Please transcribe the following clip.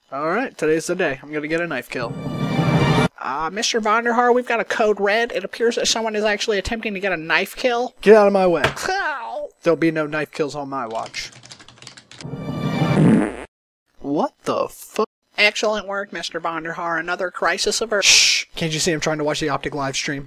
Alright, today's the day. I'm gonna get a knife kill. Mr. Vonderhaar, we've got a code red. It appears that someone is actually attempting to get a knife kill. Get out of my way. There'll be no knife kills on my watch. What the fuck? Excellent work, Mr. Vonderhaar. Another crisis averted. Shh! Can't you see I'm trying to watch the Optic live stream?